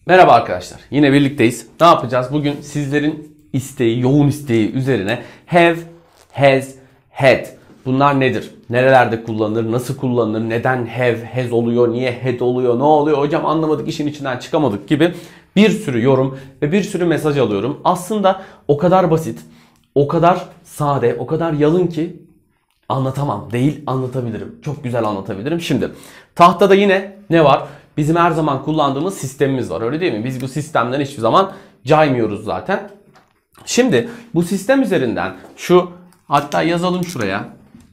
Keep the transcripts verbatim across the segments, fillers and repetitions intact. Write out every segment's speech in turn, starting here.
Merhaba arkadaşlar. Yine birlikteyiz. Ne yapacağız? Bugün sizlerin isteği, yoğun isteği üzerine have, has, had. Bunlar nedir? Nerelerde kullanılır? Nasıl kullanılır? Neden have, has oluyor? Niye had oluyor? Ne oluyor? Hocam anlamadık, işin içinden çıkamadık gibi bir sürü yorum ve bir sürü mesaj alıyorum. Aslında o kadar basit, o kadar sade, o kadar yalın ki anlatamam. Değil, anlatabilirim. Çok güzel anlatabilirim. Şimdi tahtada yine ne var? Bizim her zaman kullandığımız sistemimiz var. Öyle değil mi? Biz bu sistemden hiçbir zaman caymıyoruz zaten. Şimdi bu sistem üzerinden şu, hatta yazalım şuraya.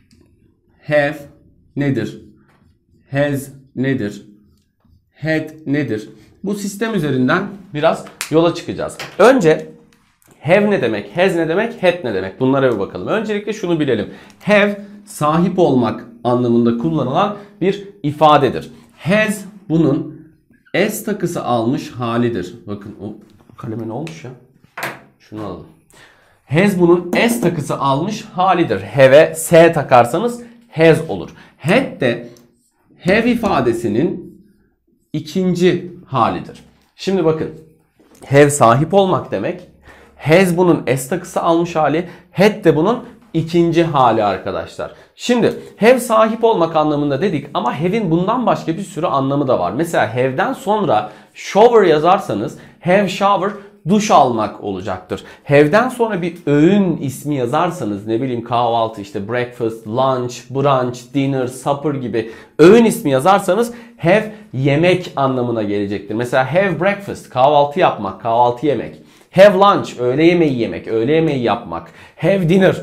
Have nedir? Has nedir? Had nedir? Bu sistem üzerinden biraz yola çıkacağız. Önce have ne demek? Has ne demek? Had ne demek? Bunlara bir bakalım. Öncelikle şunu bilelim. Have sahip olmak anlamında kullanılan bir ifadedir. Has bunun S takısı almış halidir. Bakın o kaleme ne olmuş ya? Şunu alalım. Has bunun S takısı almış halidir. Have'e S takarsanız has olur. Had de have ifadesinin ikinci halidir. Şimdi bakın. Have sahip olmak demek. Has bunun S takısı almış hali. Had de bunun ikinci hali arkadaşlar. Şimdi have sahip olmak anlamında dedik ama have'in bundan başka bir sürü anlamı da var. Mesela have'den sonra shower yazarsanız have shower duş almak olacaktır. Have'den sonra bir öğün ismi yazarsanız, ne bileyim kahvaltı, işte breakfast, lunch, brunch, dinner, supper gibi öğün ismi yazarsanız have yemek anlamına gelecektir. Mesela have breakfast kahvaltı yapmak, kahvaltı yemek. Have lunch öğle yemeği yemek, öğle yemeği yapmak. Have dinner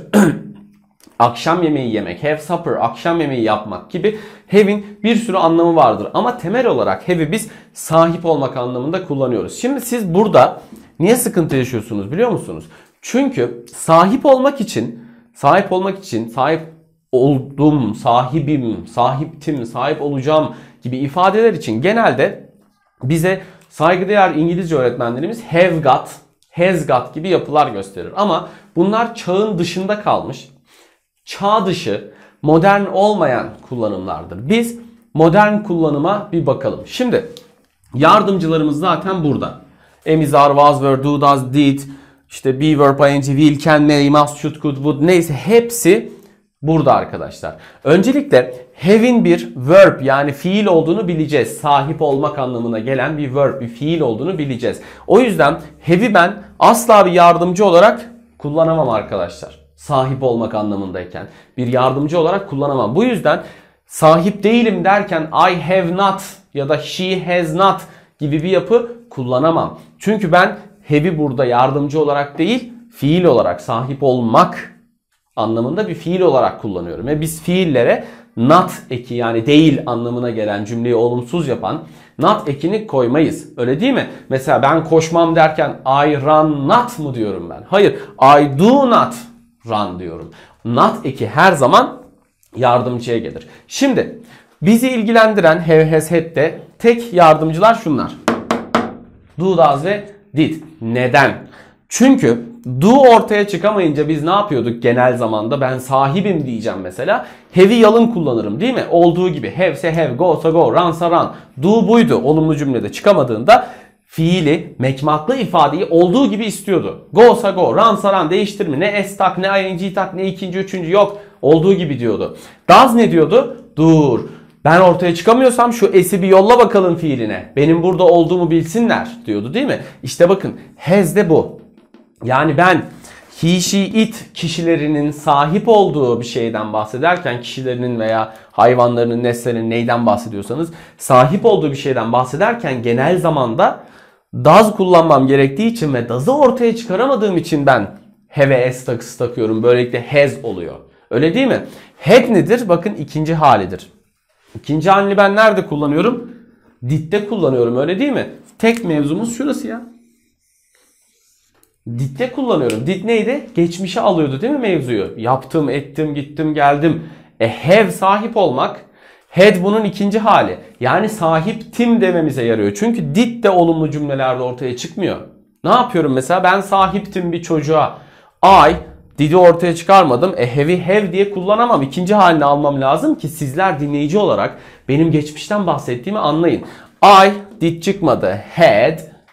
akşam yemeği yemek. Have supper akşam yemeği yapmak gibi have'in bir sürü anlamı vardır. Ama temel olarak have'i biz sahip olmak anlamında kullanıyoruz. Şimdi siz burada niye sıkıntı yaşıyorsunuz biliyor musunuz? Çünkü sahip olmak için, sahip olmak için, sahip oldum, sahibim, sahiptim, sahip olacağım gibi ifadeler için genelde bize saygıdeğer İngilizce öğretmenlerimiz have got, has got gibi yapılar gösterir. Ama bunlar çağın dışında kalmış, çağ dışı, modern olmayan kullanımlardır. Biz modern kullanıma bir bakalım. Şimdi yardımcılarımız zaten burada. Am, is, are, was, were, do, does, did, işte be, verb, ing, will, can, may, must, should, could, would, neyse hepsi burada arkadaşlar. Öncelikle have'in bir verb yani fiil olduğunu bileceğiz. Sahip olmak anlamına gelen bir verb, bir fiil olduğunu bileceğiz. O yüzden have'i ben asla bir yardımcı olarak kullanamam arkadaşlar. Sahip olmak anlamındayken bir yardımcı olarak kullanamam. Bu yüzden sahip değilim derken I have not ya da she has not gibi bir yapı kullanamam. Çünkü ben have'i burada yardımcı olarak değil, fiil olarak, sahip olmak anlamında bir fiil olarak kullanıyorum. Ve biz fiillere not eki yani değil anlamına gelen cümleyi olumsuz yapan not ekini koymayız. Öyle değil mi? Mesela ben koşmam derken I run not mu diyorum ben? Hayır. I do not run diyorum. Not eki her zaman yardımcıya gelir. Şimdi bizi ilgilendiren have, has, had'de tek yardımcılar şunlar. Do, does ve did. Neden? Çünkü do ortaya çıkamayınca biz ne yapıyorduk genel zamanda? Ben sahibim diyeceğim mesela. Have'i yalın kullanırım değil mi? Olduğu gibi have ise have, go ise go, run ise run. Do buydu. Olumlu cümlede çıkamadığında fiili, mekmaklı ifadeyi olduğu gibi istiyordu. Go ise go, run ise run, değiştirme. Ne s tak, ne ing tak, ne ikinci, üçüncü yok. Olduğu gibi diyordu. Does ne diyordu? Dur. Ben ortaya çıkamıyorsam şu s'i bir yolla bakalım fiiline. Benim burada olduğumu bilsinler diyordu değil mi? İşte bakın has de bu. Yani ben he, she, it kişilerinin sahip olduğu bir şeyden bahsederken, kişilerinin veya hayvanlarının, nesnelerinin neyden bahsediyorsanız sahip olduğu bir şeyden bahsederken genel zamanda does kullanmam gerektiği için ve does'ı ortaya çıkaramadığım için ben have'e s takısı takıyorum. Böylelikle has oluyor. Öyle değil mi? Had nedir? Bakın ikinci halidir. İkinci halini ben nerede kullanıyorum? Did'de kullanıyorum. Öyle değil mi? Tek mevzumuz şurası ya. Did'de kullanıyorum. Did neydi? Geçmişe alıyordu değil mi mevzuyu? Yaptım, ettim, gittim, geldim. E have sahip olmak. Had bunun ikinci hali. Yani sahiptim dememize yarıyor. Çünkü did de olumlu cümlelerde ortaya çıkmıyor. Ne yapıyorum mesela? Ben sahiptim bir çocuğa. I did'i ortaya çıkarmadım. E have'i have diye kullanamam. İkinci halini almam lazım ki sizler dinleyici olarak benim geçmişten bahsettiğimi anlayın. I did çıkmadı. Had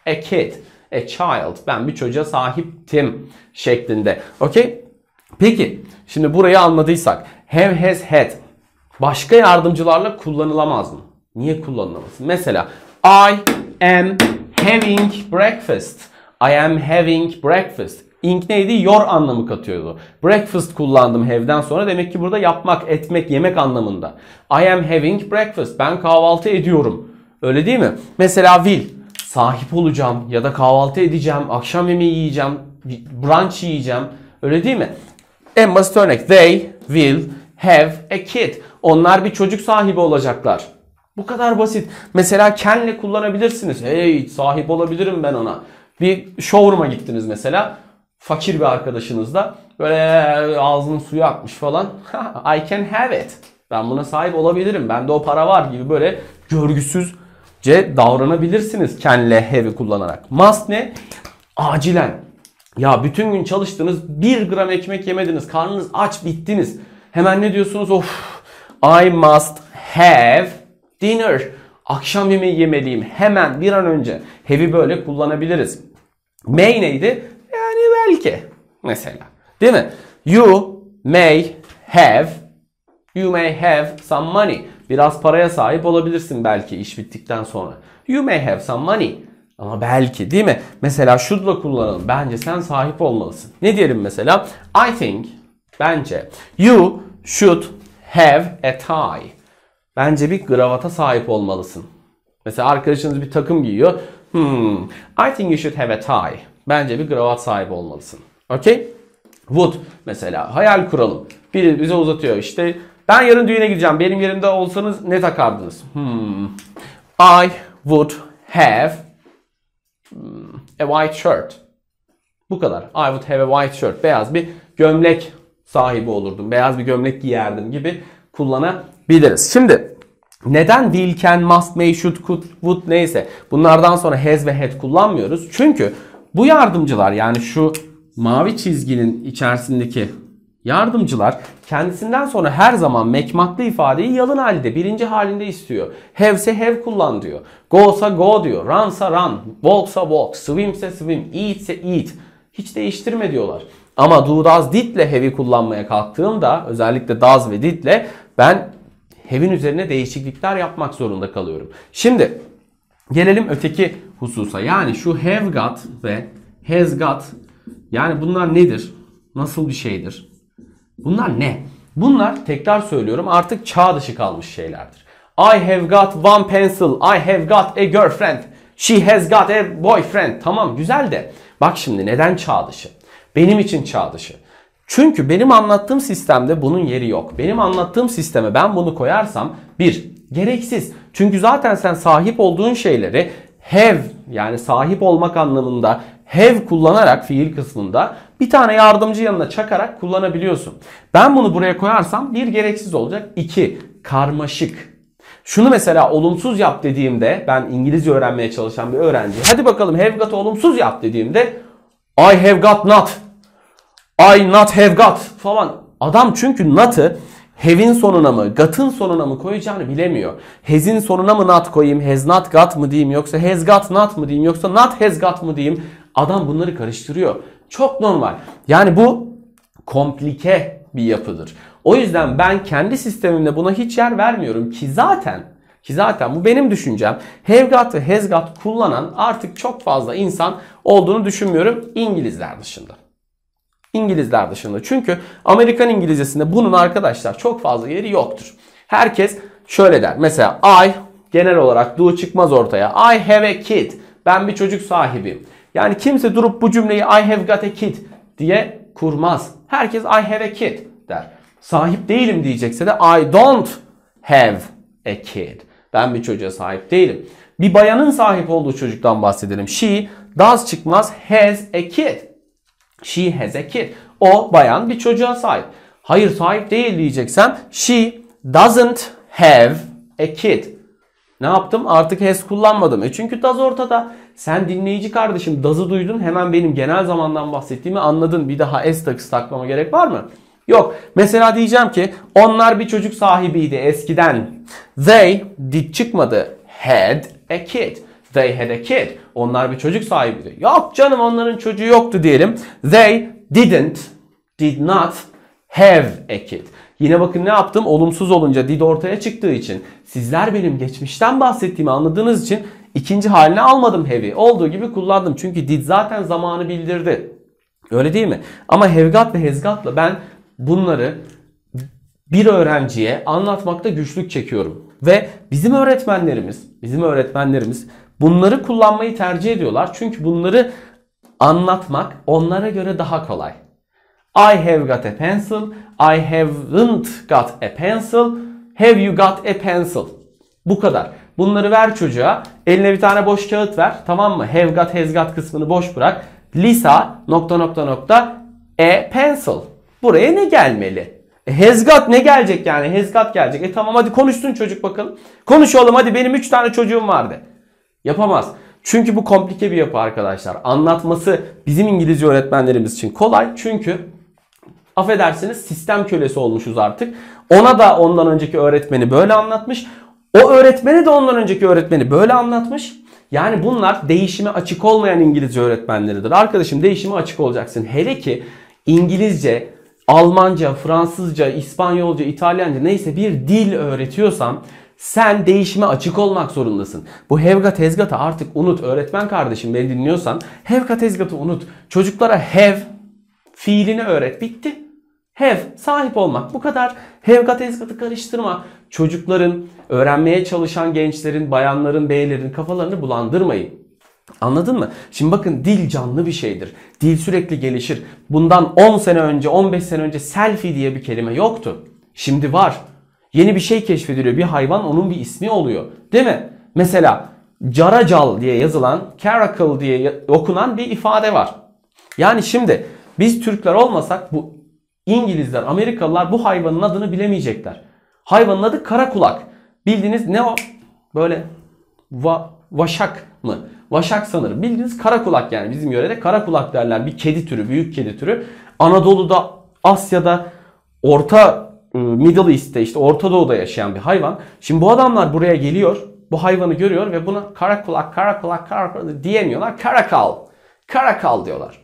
a kid, a child. Ben bir çocuğa sahiptim şeklinde. Okey? Peki, şimdi burayı anladıysak have, has, had başka yardımcılarla kullanılamaz mı? Niye kullanılamaz? Mesela I am having breakfast. I am having breakfast. Ing neydi? Your anlamı katıyordu. Breakfast kullandım have'den sonra. Demek ki burada yapmak, etmek, yemek anlamında. I am having breakfast. Ben kahvaltı ediyorum. Öyle değil mi? Mesela will. Sahip olacağım ya da kahvaltı edeceğim. Akşam yemeği yiyeceğim. Brunch yiyeceğim. Öyle değil mi? En basit örnek. They will have a kid. Onlar bir çocuk sahibi olacaklar. Bu kadar basit. Mesela can'le kullanabilirsiniz. Hey, sahip olabilirim ben ona. Bir showroom'a gittiniz mesela. Fakir bir arkadaşınızla. Böyle ağzının suyu akmış falan. I can have it. Ben buna sahip olabilirim. Bende o para var gibi böyle görgüsüzce davranabilirsiniz can'le have'i kullanarak. Must ne? Acilen. Ya bütün gün çalıştınız. Bir gram ekmek yemediniz. Karnınız aç, bittiniz. Hemen ne diyorsunuz? Of, I must have dinner. Akşam yemeği yemeliyim. Hemen bir an önce. Have'i böyle kullanabiliriz. May neydi? Yani belki. Mesela. Değil mi? You may have You may have some money. Biraz paraya sahip olabilirsin belki iş bittikten sonra. You may have some money. Ama belki, değil mi? Mesela should'la kullanalım. Bence sen sahip olmalısın. Ne diyelim mesela? I think, bence, you should have a tie. Bence bir gravata sahip olmalısın. Mesela arkadaşınız bir takım giyiyor. Hmm, I think you should have a tie. Bence bir kravat sahibi olmalısın. Okay? Would mesela. Hayal kuralım. Biri bize uzatıyor. İşte ben yarın düğüne gideceğim. Benim yerimde olsanız ne takardınız? Hmm. I would have a white shirt. Bu kadar. I would have a white shirt. Beyaz bir gömlek sahibi olurdum. Beyaz bir gömlek giyerdim gibi kullanabiliriz. Şimdi neden will, can, must, may, should, could, would neyse bunlardan sonra has ve had kullanmıyoruz? Çünkü bu yardımcılar, yani şu mavi çizginin içerisindeki yardımcılar kendisinden sonra her zaman mekmaklı ifadeyi yalın halde, birinci halinde istiyor. Have'se have kullan diyor. Go'sa go diyor. Run'sa run. Walk'sa walk. Swim'se swim. Eat'se eat. Hiç değiştirme diyorlar. Ama do, does, did ile have'i kullanmaya kalktığımda, özellikle does ve did ile ben have'in üzerine değişiklikler yapmak zorunda kalıyorum. Şimdi gelelim öteki hususa. Yani şu have got ve has got, yani bunlar nedir? Nasıl bir şeydir? Bunlar ne? Bunlar, tekrar söylüyorum, artık çağ dışı kalmış şeylerdir. I have got one pencil. I have got a girlfriend. She has got a boyfriend. Tamam, güzel de bak şimdi neden çağ dışı? Benim için çağ dışı. Çünkü benim anlattığım sistemde bunun yeri yok. Benim anlattığım sisteme ben bunu koyarsam bir, gereksiz. Çünkü zaten sen sahip olduğun şeyleri have, yani sahip olmak anlamında have kullanarak fiil kısmında bir tane yardımcı yanına çakarak kullanabiliyorsun. Ben bunu buraya koyarsam bir, gereksiz olacak. İki, karmaşık. Şunu mesela olumsuz yap dediğimde, ben İngilizce öğrenmeye çalışan bir öğrenci, hadi bakalım have got'ı olumsuz yap dediğimde I have got not, I not have got falan. Adam çünkü not'ı have'in sonuna mı, got'ın sonuna mı koyacağını bilemiyor. Has'in sonuna mı not koyayım, has not got mı diyeyim, yoksa has got not mı diyeyim, yoksa not has got mı diyeyim. Adam bunları karıştırıyor. Çok normal. Yani bu komplike bir yapıdır. O yüzden ben kendi sistemimde buna hiç yer vermiyorum ki zaten ki zaten bu benim düşüncem. Have got ve has got kullanan artık çok fazla insan olduğunu düşünmüyorum, İngilizler dışında. İngilizler dışında. Çünkü Amerikan İngilizcesinde bunun arkadaşlar çok fazla yeri yoktur. Herkes şöyle der. Mesela I, genel olarak do çıkmaz ortaya. I have a kid. Ben bir çocuk sahibiyim. Yani kimse durup bu cümleyi I have got a kid diye kurmaz. Herkes I have a kid der. Sahip değilim diyecekse de I don't have a kid. Ben bir çocuğa sahip değilim. Bir bayanın sahip olduğu çocuktan bahsedelim. She does çıkmaz has a kid. She has a kid. O bayan bir çocuğa sahip. Hayır, sahip değil diyeceksem she doesn't have a kid. Ne yaptım? Artık has kullanmadım. E çünkü does ortada. Sen dinleyici kardeşim does'ı duydun, hemen benim genel zamandan bahsettiğimi anladın. Bir daha s takısı takmama gerek var mı? Yok. Mesela diyeceğim ki onlar bir çocuk sahibiydi eskiden. They did çıkmadı. Had a kid. They had a kid. Onlar bir çocuk sahibiydi. Yok canım, onların çocuğu yoktu diyelim. They didn't, did not have a kid. Yine bakın ne yaptım? Olumsuz olunca did ortaya çıktığı için, sizler benim geçmişten bahsettiğimi anladığınız için ikinci haline almadım have'i. Olduğu gibi kullandım. Çünkü did zaten zamanı bildirdi. Öyle değil mi? Ama have got ve has got'la ben bunları bir öğrenciye anlatmakta güçlük çekiyorum. Ve bizim öğretmenlerimiz, bizim öğretmenlerimiz bunları kullanmayı tercih ediyorlar. Çünkü bunları anlatmak onlara göre daha kolay. I have got a pencil. I haven't got a pencil. Have you got a pencil? Bu kadar. Bunları ver çocuğa. Eline bir tane boş kağıt ver. Tamam mı? Have got, has got kısmını boş bırak. Lisa nokta nokta nokta a pencil. Buraya ne gelmeli? E, has got ne gelecek yani? Has got gelecek. E tamam, hadi konuşsun çocuk bakalım. Konuş oğlum hadi, benim üç tane çocuğum vardı. Yapamaz. Çünkü bu komplike bir yapı arkadaşlar. Anlatması bizim İngilizce öğretmenlerimiz için kolay. Çünkü affedersiniz sistem kölesi olmuşuz artık. Ona da ondan önceki öğretmeni böyle anlatmış. O öğretmeni de ondan önceki öğretmeni böyle anlatmış. Yani bunlar değişime açık olmayan İngilizce öğretmenleridir. Arkadaşım, değişime açık olacaksın. Hele ki İngilizce, Almanca, Fransızca, İspanyolca, İtalyanca neyse bir dil öğretiyorsam sen değişime açık olmak zorundasın. Bu have got, has got'ı artık unut. Öğretmen kardeşim, beni dinliyorsan have got, has got'ı unut. Çocuklara have fiilini öğret. Bitti. Have, sahip olmak. Bu kadar. Have got, has got'ı karıştırma. Çocukların, öğrenmeye çalışan gençlerin, bayanların, beylerin kafalarını bulandırmayın. Anladın mı? Şimdi bakın, dil canlı bir şeydir. Dil sürekli gelişir. Bundan on sene önce, on beş sene önce selfie diye bir kelime yoktu. Şimdi var. Yeni bir şey keşfediliyor. Bir hayvan, onun bir ismi oluyor. Değil mi? Mesela caracal diye yazılan, caracal diye okunan bir ifade var. Yani şimdi biz Türkler olmasak bu İngilizler, Amerikalılar bu hayvanın adını bilemeyecekler. Hayvanın adı karakulak. Bildiğiniz ne o? Böyle va, vaşak mı? Vaşak sanırım. Bildiğiniz karakulak yani. Bizim yörede karakulak derler. Bir kedi türü, büyük kedi türü. Anadolu'da, Asya'da, Orta Middle East'te, işte Orta Doğu'da yaşayan bir hayvan. Şimdi bu adamlar buraya geliyor. Bu hayvanı görüyor ve buna karakulak, karakulak, karakulak diyemiyorlar. Karakal. Karakal diyorlar.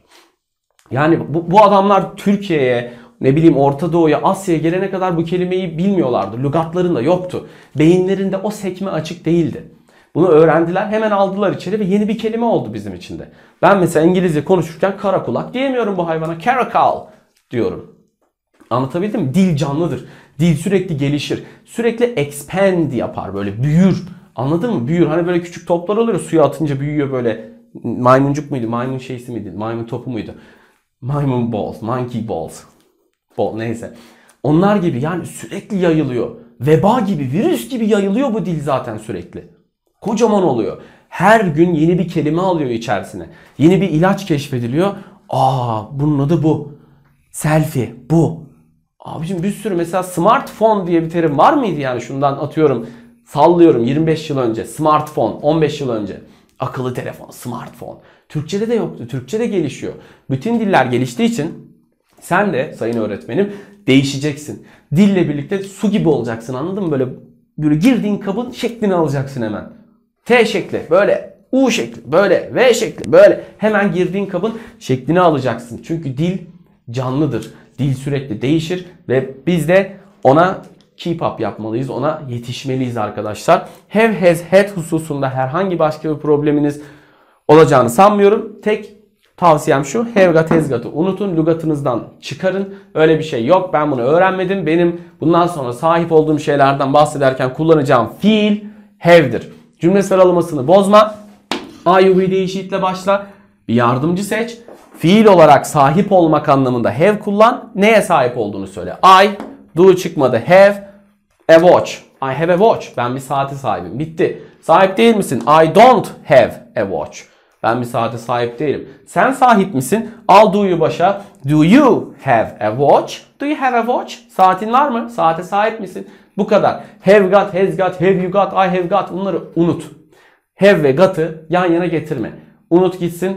Yani bu, bu adamlar Türkiye'ye, ne bileyim Orta Doğu'ya, Asya'ya gelene kadar bu kelimeyi bilmiyorlardı. Lügatlarında yoktu. Beyinlerinde o sekme açık değildi. Bunu öğrendiler, hemen aldılar içeri ve yeni bir kelime oldu bizim için de. Ben mesela İngilizce konuşurken karakulak diyemiyorum bu hayvana. Caracal diyorum. Anlatabildim mi? Dil canlıdır. Dil sürekli gelişir. Sürekli expand yapar, böyle büyür. Anladın mı? Büyür. Hani böyle küçük toplar oluyor, suya atınca büyüyor böyle. Maymuncuk muydu? Maymun şeysi miydi? Maymun topu muydu? Maymun balls, monkey balls. Ball, neyse. Onlar gibi yani sürekli yayılıyor. Veba gibi, virüs gibi yayılıyor bu dil zaten sürekli. Kocaman oluyor. Her gün yeni bir kelime alıyor içerisine. Yeni bir ilaç keşfediliyor. Aa, bunun adı bu. Selfie, bu. Abicim bir sürü, mesela smartphone diye bir terim var mıydı yani, şundan atıyorum sallıyorum yirmi beş yıl önce. Smartphone, on beş yıl önce. Akıllı telefon, smartphone. Türkçede de yoktu. Türkçede gelişiyor. Bütün diller geliştiği için sen de sayın öğretmenim değişeceksin. Dille birlikte su gibi olacaksın, anladın mı? Böyle, böyle girdiğin kabın şeklini alacaksın hemen. T şekli böyle, U şekli böyle, V şekli böyle. Hemen girdiğin kabın şeklini alacaksın. Çünkü dil canlıdır. Dil sürekli değişir ve biz de ona keep up yapmalıyız. Ona yetişmeliyiz arkadaşlar. Have, has, had hususunda herhangi başka bir probleminiz olacağını sanmıyorum. Tek tavsiyem şu: have got, has got'ı unutun. Lügatınızdan çıkarın. Öyle bir şey yok. Ben bunu öğrenmedim. Benim bundan sonra sahip olduğum şeylerden bahsederken kullanacağım fiil have'dir. Cümle sıralamasını bozma. I, you, we değişikle başla. Bir yardımcı seç. Fiil olarak sahip olmak anlamında have kullan. Neye sahip olduğunu söyle. I, do çıkmadı. Have a watch. I have a watch. Ben bir saate sahibim. Bitti. Sahip değil misin? I don't have a watch. Ben bir saate sahip değilim. Sen sahip misin? Al do'yu başa. Do you have a watch? Do you have a watch? Saatin var mı? Saate sahip misin? Bu kadar. Have got, has got, have you got, I have got. Bunları unut. Have ve got'ı yan yana getirme. Unut gitsin.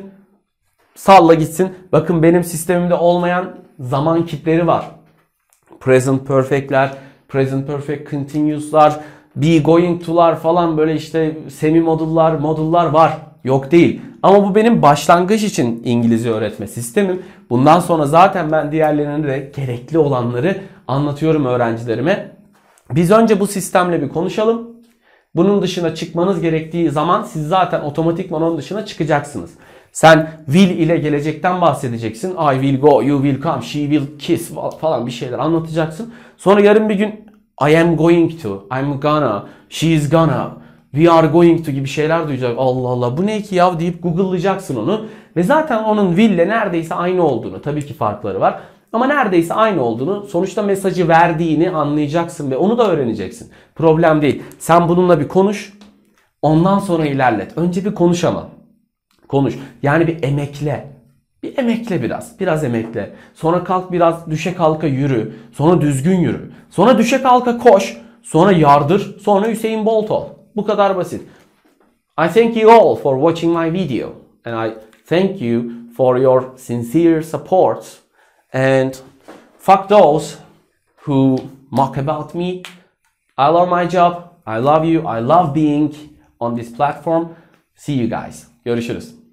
Salla gitsin. Bakın benim sistemimde olmayan zaman kitleri var. Present perfect'ler, present perfect continuous'lar, be going to'lar falan böyle işte semi modullar, modullar var. Yok değil. Ama bu benim başlangıç için İngilizce öğretme sistemim. Bundan sonra zaten ben diğerlerine de gerekli olanları anlatıyorum öğrencilerime. Biz önce bu sistemle bir konuşalım. Bunun dışına çıkmanız gerektiği zaman siz zaten otomatikman onun dışına çıkacaksınız. Sen will ile gelecekten bahsedeceksin. I will go, you will come, she will kiss falan bir şeyler anlatacaksın. Sonra yarın bir gün I am going to, I'm gonna, she is gonna, we are going to gibi şeyler duyacak. Allah Allah bu ne ki ya deyip Google'layacaksın onu. Ve zaten onun will ile neredeyse aynı olduğunu, tabii ki farkları var. Ama neredeyse aynı olduğunu, sonuçta mesajı verdiğini anlayacaksın ve onu da öğreneceksin. Problem değil. Sen bununla bir konuş, ondan sonra ilerlet. Önce bir konuş ama. Konuş. Yani bir emekle. Bir emekle biraz. Biraz emekle. Sonra kalk biraz düşe kalka yürü. Sonra düzgün yürü. Sonra düşe kalka koş. Sonra yardır. Sonra Hüseyin Bolt ol. Bu kadar basit. I thank you all for watching my video. And I thank you for your sincere support. And fuck those who mock about me. I love my job. I love you. I love being on this platform. See you guys. Görüşürüz.